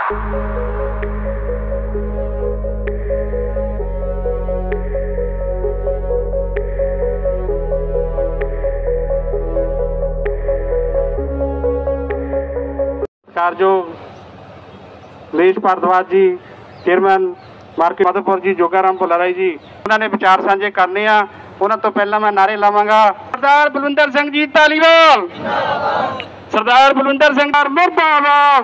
कारजोग लीज Bhardwaj ji chairman market Madhopur ji, Jogaram Bhularai ji, उन्होंने विचार साझे करने आ। उन्होंने तो पहला मैं नारे लावांगा, सरदार बलविंदर सिंह जी धालीवाल, सरदार बलविंदर सिंह मुर्दाबाद।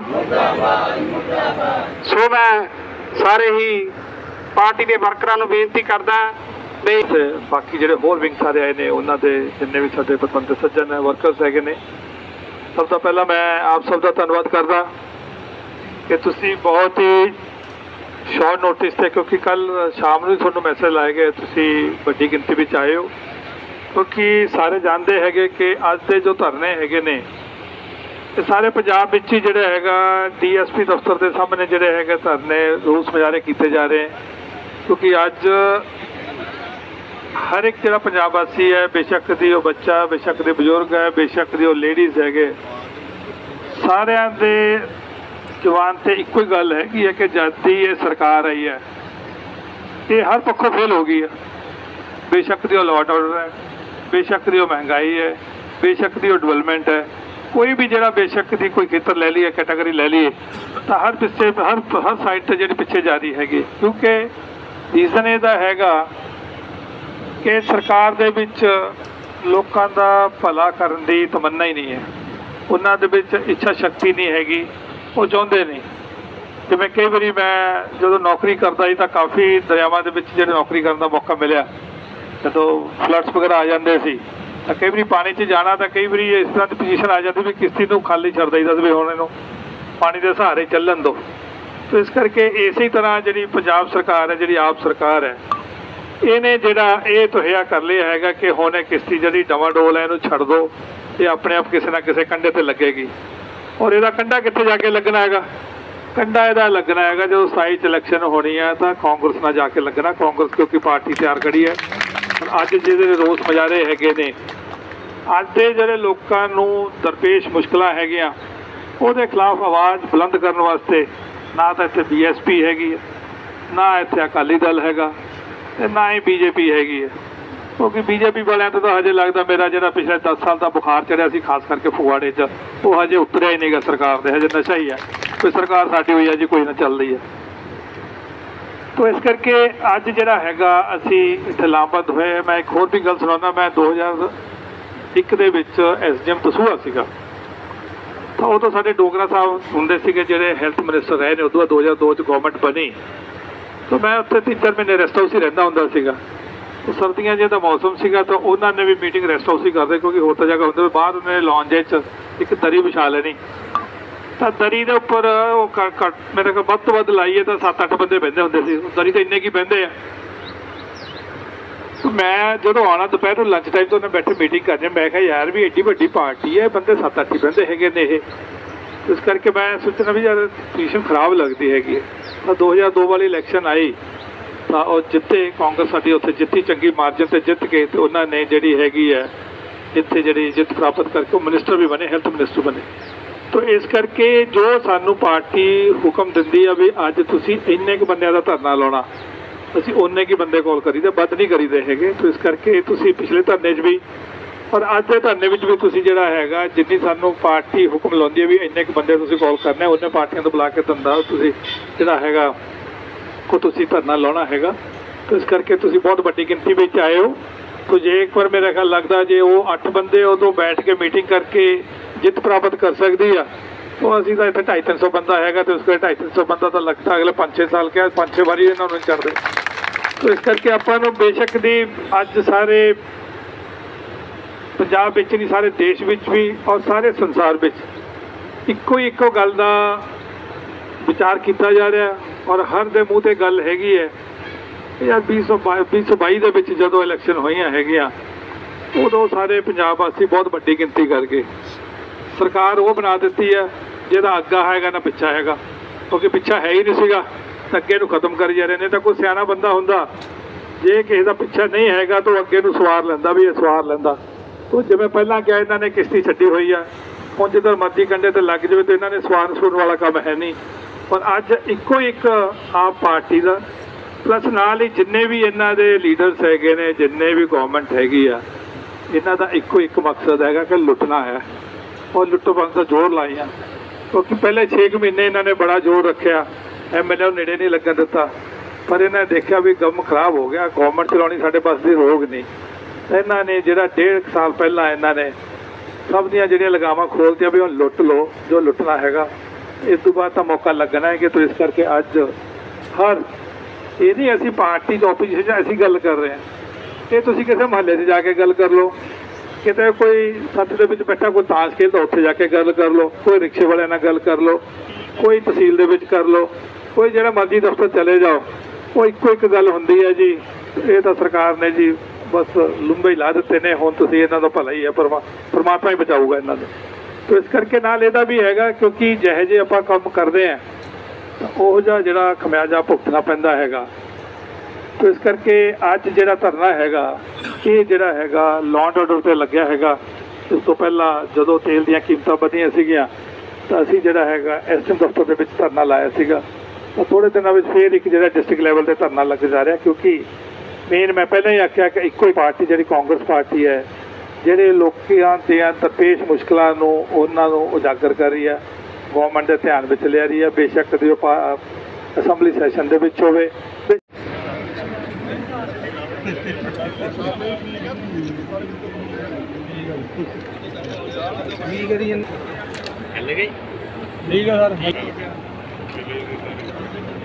सो मैं सारे ही पार्टी के वर्करां नूं बेनती करदा बाकी ਜਿਹੜੇ ਹੋਰ ਵਿੰਗ ਸਾਰੇ ਆਏ ਨੇ ਉਹਨਾਂ ਦੇ ਜਿੰਨੇ ਵੀ ਸਾਡੇ ਪਤਵੰਤੇ ਸੱਜਣ ਹੈ ਵਰਕਰਸ ਹੈਗੇ ਨੇ, ਸਭ ਤੋਂ ਪਹਿਲਾਂ ਮੈਂ ਆਪ ਸਭ ਦਾ ਧੰਨਵਾਦ ਕਰਦਾ ਕਿ ਤੁਸੀਂ ਬਹੁਤ ਹੀ ਸ਼ਾਰਟ ਨੋਟਿਸ ਤੇ, ਕਿਉਂਕਿ ਕੱਲ ਸ਼ਾਮ ਨੂੰ ਤੁਹਾਨੂੰ ਮੈਸੇਜ ਲਾਏ ਗਏ, ਤੁਸੀਂ ਵੱਡੀ ਗਿਣਤੀ ਵਿੱਚ ਆਏ ਹੋ, ਕਿਉਂਕਿ ਸਾਰੇ ਜਾਣਦੇ ਹੈਗੇ ਕਿ ਅੱਜ ਦੇ ਜੋ ਧਰਨੇ ਹੈਗੇ ਨੇ ਇਹ ਸਾਰੇ ਪੰਜਾਬ ਵਿੱਚ ਹੀ ਜਿਹੜੇ ਹੈਗਾ DSP ਦਫ਼ਤਰ ਦੇ ਸਾਹਮਣੇ ਜਿਹੜੇ ਹੈਗੇ ਧਰਨੇ ਰੋਸ ਮੁਜ਼ਾਹਰੇ ਕੀਤੇ ਜਾ ਰਹੇ, ਕਿਉਂਕਿ ਅੱਜ हर एक जो पंजाब वासी है, बेशक दी वो बच्चा, बेशक दे बजुर्ग है, बेशक दी वो लेडीज़ है, सारिया दे जवान से इको ही गल है कि जद दी ये सरकार आई है ये हर पक्षों फेल हो गई है। बेशक दी वो लॉ एंड ऑर्डर है, बेशक दी वो महंगाई है, बेशक दी वो डेवलपमेंट है, कोई भी जरा बेशक दी कोई खेतर ले लीए, कैटेगरी ले लीए, तो हर पिछे हर साइड से जी पिछे जा रही हैगी, क्योंकि रीजन यदा हैगा कि सरकार दे विच लोकां दा भला करन दी तमन्ना ही नहीं है, उन्हां दे विच इच्छा शक्ति नहीं हैगी, वो चाहुंदे नहीं। जिवें कई बारी मैं जदों नौकरी करदा सी तां काफ़ी दरियावां दे विच जिहड़े नौकरी करन दा मौका मिलिया, जदों फ्लड्स वगैरह आ जांदे सी तां कई बारी पानी 'च जाना, तां कई बारी इस तरह की पोजीशन आ जाती भी किश्ती नूं खाली छड्ड दईदा भी हुण इहनूं पानी दे सहारे चलन दो। तो इस करके इसी तरह जिहड़ी पंजाब सरकार है, जिहड़ी आप सरकार है, ਇਹਨੇ ਜਿਹੜਾ ਇਹ ਤੁਹਿਆ ਕਰ ਲਿਆ ਹੈਗਾ ਕਿ ਹੁਣ ਇਹ ਕਿਸ਼ਤੀ ਜਿਹੜੀ ਡਵਾਡੋਲ ਹੈ ਇਹਨੂੰ ਛੱਡ ਦੋ, ਇਹ ਆਪਣੇ ਆਪ ਕਿਸੇ ਨਾ ਕਿਸੇ ਕੰਢੇ ਤੇ ਲੱਗੇਗੀ। ਔਰ ਇਹਦਾ ਕੰਢਾ ਕਿੱਥੇ ਜਾ ਕੇ ਲੱਗਣਾ ਹੈਗਾ? ਕੰਢਾ ਇਹਦਾ ਲੱਗਣਾ ਹੈਗਾ ਜਦੋਂ 27 'ਚ ਇਲੈਕਸ਼ਨ ਹੋਣੀ ਹੈ ਤਾਂ ਕਾਂਗਰਸ ਨਾਲ ਜਾ ਕੇ ਲੱਗਣਾ। ਕਾਂਗਰਸ ਕਿਉਂਕਿ ਪਾਰਟੀ ਤਿਆਰ ਖੜੀ ਹੈ। ਅੱਜ ਜਿਹਦੇ ਰੋਸ ਮੁਜ਼ਾਹਰੇ ਹੈਗੇ ਨੇ, ਅੱਜ ਦੇ ਜਿਹੜੇ ਲੋਕਾਂ ਨੂੰ ਦਰਪੇਸ਼ ਮੁਸ਼ਕਲਾਂ ਹੈਗੀਆਂ ਉਹਦੇ ਖਿਲਾਫ ਆਵਾਜ਼ ਬੁਲੰਦ ਕਰਨ ਵਾਸਤੇ ਨਾ ਤਾਂ ਇੱਥੇ BSP ਹੈਗੀ ਹੈ, ਨਾ ਇੱਥੇ ਅਕਾਲੀ ਦਲ ਹੈਗਾ, ना ही BJP हैगी है, क्योंकि BJP वाले तो हजे लगता मेरा जो पिछले 10 साल का बुखार चढ़िया सी, खास करके फगवाड़े वो हजे उतरिया ही नहीं गा सरकार दे, हजे नशा ही है, कोई सरकार साडी हुई है जी कोई ना चल रही है। तो इस करके अज जिहड़ा हैगा असी इत्थे लामबंद होए। मैं एक होर भी गल सुनाना, मैं 2001 दे विच SDM तसूआ सीगा, तो उदों साडे डोगरा साहब हुंदे सीगे जिहड़े हैल्थ मिनिस्टर रहे ने, उदों 2002 च गवर्नमेंट बनी, तो मैं उत्थे 3-4 महीने रेस्ट हाउस ही रहिंदा हुंदा सीगा। तो सर्दियां जो मौसम सीगा तो उन्होंने भी मीटिंग रेस्ट हाउस ही करते, क्योंकि होर तो जगह होंदे बाहर उन्होंने लॉन्ज एक दरी विछा लेनी, तो दरी के उपर मेरे को वध तो वध लाइए तो 7-8 बंदे बहिंदे हुंदे सी, दरी तो इन्ने की बहिंदे आ। तो मैं जो आना दोपहर को लंच टाइम तो उन्हें बैठे मीटिंग करनी, मैं कहा यार भी एड्डी वड्डी पार्टी है, बंदे 7-8 ही बहिंदे हैगे ने ये। इस करके मैं सोचना भी यार पोजीशन खराब लगती हैगी। तो 2002 वाली इलैक्शन आई तो और जिते कांग्रेस साडी उत्थे जित्ती, चंगी मार्जिन से जित के, तो उन्होंने जिहड़ी हैगी है इत्थे जिहड़ी जित प्राप्त करके मिनिस्टर भी बने, हेल्थ मिनिस्टर बने। तो इस करके जो सानू पार्टी हुक्म दिंदी है भी अज तुसीं इन्ने क बंदियां दा धरना लाउणा, असीं उन्ने की बंदे कॉल करीदे, बद नहीं करीदे हैगे। तो इस करके तुसीं पिछले धरने च भी और अज के धरने में भी तुसीं जिहड़ा हैगा जिन्नी सानू पार्टी हुक्म लाउंदी है भी इन्ने क बंदे तुसीं कॉल करने, उन्ने पार्टियां तो बुला के धंधा तुसीं जिहड़ा हैगा को तुसीं धरना लाउणा हैगा। तो इस करके तुसीं बहुत वड्डी गिनती में आए हो। तो जे एक बार मेरा ख्याल लगता जे वो 8 बंदे उदों बैठ के मीटिंग करके जित प्राप्त कर सकती है, तो असीं तां इत्थे 250-300 बंदा हैगा, तो उसके 250-300 बंदा तो लगता अगले 5-6 साल के 5-6 बारी इन्हां नूं चढ़दे। तो इस करके आपां नूं बेशक दी अज सारे पंजाब विच नहीं, सारे देश विच भी और सारे संसार विच इको गल दा विचार किया जा रहा है। और हर दे मूँह ते गल हैगी है यार 2022 दे विच जदों इलैक्शन होईयां हैगियां उदों सारे पंजाब वासी बहुत वड्डी गिनती करके सरकार वो बना दिती है जिहदा अग्गा हैगा ना पिछा हैगा, क्योंकि पिछा है ही नहीं सीगा, अगे नूं खत्म करी जा रहे ने। तो कोई सियाना बंदा हुंदा जे किसी दा पिछा नहीं हैगा तो अगे नूं सवार लैंदा भी, सवार लैंदा। तो जिवें पहलां क्या इन्हां ने किश्ती छड्डी हुई है, हुण जिधर मर्जी कंढे ते लग जाए तो इन्हां ने सवार सुन वाला काम है नहीं। ਪਰ ਅੱਜ ਇੱਕੋ ਇੱਕ ਆਮ ਪਾਰਟੀ ਦਾ ਪਲੱਸ ਨਾਲ ਹੀ ਜਿੰਨੇ ਵੀ ਇਹਨਾਂ ਦੇ ਲੀਡਰਸ ਹੈਗੇ ਨੇ, ਜਿੰਨੇ ਵੀ ਗਵਰਨਮੈਂਟ ਹੈਗੀ ਆ, ਇਹਨਾਂ ਦਾ ਇੱਕੋ ਇੱਕ ਮਕਸਦ ਹੈਗਾ ਕਿ ਲੁੱਟਣਾ ਹੈ ਔਰ ਲੁੱਟੋ ਬੰਦ ਦਾ ਜ਼ੋਰ ਲਾਇਆ। ਕਿਉਂਕਿ ਪਹਿਲੇ 6 ਮਹੀਨੇ ਇਹਨਾਂ ਨੇ ਬੜਾ ਜ਼ੋਰ ਰੱਖਿਆ, ਐਮਐਲਏ ਨੂੰ ਨੇੜੇ ਨਹੀਂ ਲੱਗਣ ਦਿੱਤਾ, ਪਰ ਇਹਨਾਂ ਨੇ ਦੇਖਿਆ ਵੀ ਕੰਮ ਖਰਾਬ ਹੋ ਗਿਆ, ਗਵਰਨਮੈਂਟ ਚਲਾਉਣੀ ਸਾਡੇ ਪਾਸ ਦੀ ਰੋਗ ਨਹੀਂ। ਇਹਨਾਂ ਨੇ ਜਿਹੜਾ 1.5 ਸਾਲ ਪਹਿਲਾਂ ਇਹਨਾਂ ਨੇ ਸਭ ਦੀਆਂ ਜਿਹੜੀਆਂ ਲਗਾਮਾਂ ਖੋਲ੍ਹਤੀਆਂ ਵੀ ਹੁਣ ਲੁੱਟ ਲਓ ਜੋ ਲੁੱਟਣਾ ਹੈਗਾ। ਇਸ ਤੋਂ ਬਾਅਦ ਤਾਂ ਮੌਕਾ ਲੱਗਣਾ ਹੈ ਕਿ ਤੋ ਇਸ ਕਰਕੇ ਅੱਜ ਹਰ ਇਹ ਨਹੀਂ ਅਸੀਂ ਪਾਰਟੀ ਤੋਂ ਆਪੋਜੀਸ਼ਨ 'ਚ ਅਸੀਂ ਗੱਲ ਕਰ ਰਹੇ ਹਾਂ, ਇਹ ਤੁਸੀਂ ਕਿਸੇ ਮੁਹੱਲੇ 'ਚ ਜਾ ਕੇ ਗੱਲ ਕਰ ਲਓ, ਕਿਤੇ ਕੋਈ ਸੱਥ ਦੇ ਵਿੱਚ ਬੈਠਾ ਕੋਈ ਤਾਸ਼ ਖੇਡਦਾ ਉੱਥੇ ਜਾ ਕੇ ਗੱਲ ਕਰ ਲਓ, ਕੋਈ ਰਿਕਸ਼ੇ ਵਾਲਿਆਂ ਨਾਲ ਗੱਲ ਕਰ ਲਓ, ਕੋਈ ਤਹਿਸੀਲ ਦੇ ਵਿੱਚ ਕਰ ਲਓ, ਕੋਈ ਜਿਹੜਾ ਮਰਜ਼ੀ ਦਫ਼ਤਰ ਚਲੇ ਜਾਓ, ਉਹ ਇੱਕੋ ਇੱਕ ਗੱਲ ਹੁੰਦੀ ਹੈ ਜੀ, ਇਹ ਤਾਂ ਸਰਕਾਰ ਨੇ ਜੀ ਬਸ ਲੰਬੇ ਹੀ ਲਾ ਦਿੱਤੇ ਨੇ, ਹੁਣ ਤੁਸੀਂ ਇਹਨਾਂ ਦਾ ਭਲਾ ਹੀ ਹੈ, ਪਰਮਾਤਮਾ ਹੀ ਬਚਾਊਗਾ ਇਹਨਾਂ ਨੂੰ। ਤੋ ਇਸ ਕਰਕੇ ਨਾਲ ਇਹਦਾ ਵੀ ਹੈਗਾ ਕਿਉਂਕਿ ਜਿਹੇ ਜਿਹੇ ਆਪਾਂ ਕੰਮ ਕਰਦੇ ਹਾਂ ਤਾਂ ਉਹ ਜਿਹਾ ਜਿਹੜਾ ਖਮਿਆਜਾ ਭੁਗਤਣਾ ਪੈਂਦਾ ਹੈਗਾ। ਤੋ ਇਸ ਕਰਕੇ ਅੱਜ ਜਿਹੜਾ ਧਰਨਾ ਹੈਗਾ ਇਹ ਜਿਹੜਾ ਹੈਗਾ ਲਾਅ ਐਂਡ ਆਰਡਰ 'ਤੇ ਲੱਗਿਆ ਹੈਗਾ। ਇਸ ਤੋਂ ਪਹਿਲਾਂ ਜਦੋਂ ਤੇਲ ਦੀਆਂ ਕੀਮਤਾਂ ਵਧੀਆਂ ਸੀਗੀਆਂ ਤਾਂ ਅਸੀਂ ਜਿਹੜਾ ਹੈਗਾ ਐਸਐਮ ਦਫ਼ਤਰ ਦੇ ਵਿੱਚ ਧਰਨਾ ਲਾਇਆ ਸੀਗਾ, ਤਾਂ ਥੋੜ੍ਹੇ ਦਿਨਾਂ ਵਿੱਚ ਫਿਰ ਇੱਕ ਜਿਹੜਾ ਡਿਸਟ੍ਰਿਕਟ ਲੈਵਲ 'ਤੇ ਧਰਨਾ ਲੱਗ ਜਾ ਰਿਹਾ, ਕਿਉਂਕਿ ਮੇਨ ਮੈਂ ਪਹਿਲਾਂ ਹੀ ਆਖਿਆ ਕਿ ਇੱਕੋ ਹੀ ਪਾਰਟੀ ਜਿਹੜੀ ਕਾਂਗਰਸ ਪਾਰਟੀ ਹੈ ਜਿਹੜੇ ਲੋਕਾਂ ਦੀਆਂ ਦਰਪੇਸ਼ ਮੁਸ਼ਕਲਾਂ ਨੂੰ ਉਹਨਾਂ ਨੂੰ ਉਜਾਗਰ ਕਰ ਰਹੀ ਹੈ, ਗੌਰਮੈਂਟ ਦੇ ਧਿਆਨ ਵਿੱਚ ਲਿਆ ਰਹੀ ਹੈ, ਬੇਸ਼ੱਕ ਕਦੇ ਉਹ ਅਸੈਂਬਲੀ ਸੈਸ਼ਨ ਦੇ ਵਿੱਚ ਹੋਵੇ। ਠੀਕ ਹੈ ਸਰ।